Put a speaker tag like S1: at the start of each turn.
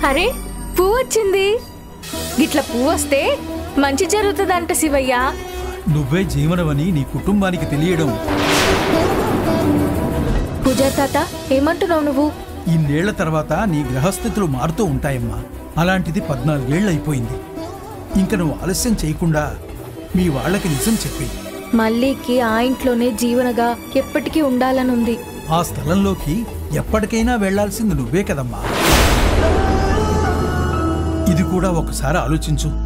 S1: అరే పువ్వు వచ్చింది. గిట్ల పువ్వు వస్తే మంచి జరుగుతుందంట శివయ్య.
S2: నువ్వే జీవనమని నీ కుటుంబానికి తెలియడం.
S1: పూజారి తాత ఏమంటున్నావు నువ్వు?
S2: ఇన్నేళ్ల తర్వాత నీ గ్రహస్థితులు మారుతూ ఉంటాయమ్మా. అలాంటిది 14 ఏళ్ళు అయిపోయింది. ఇంక నువ్వు ఆలస్యం చేయకుండా మీ వాళ్ళకి నిజం చెప్పి
S1: మల్లీకి ఆ ఇంట్లోనే జీవనగా ఎప్పటికీ ఉండాలనుంది.
S2: ఆ స్థలంలోకి ఎప్పటికైనా వెళ్లాల్సింది నువ్వే కదమ్మా. ఇది కూడా ఒకసారి ఆలోచించు.